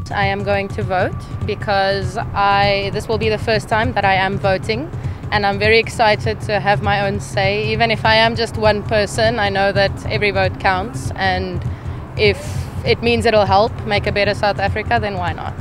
tonight I am going to vote because this will be the first time that I am voting, and I'm very excited to have my own say. Even if I am just one person, I know that every vote counts, and if it means it'll help make a better South Africa, then why not?